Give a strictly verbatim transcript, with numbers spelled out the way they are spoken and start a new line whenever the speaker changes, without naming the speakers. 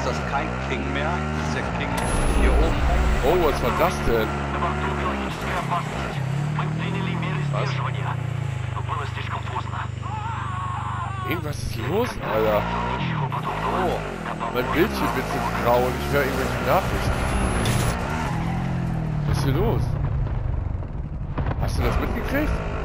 das kein King mehr. Das ist der King hier oben.
Oh, was war das denn? Was? Irgendwas ist los, Alter. Oh, mein Bildschirm wird jetzt grau und ich höre irgendwelche Nachrichten. Was ist hier los? Hast du das mitgekriegt?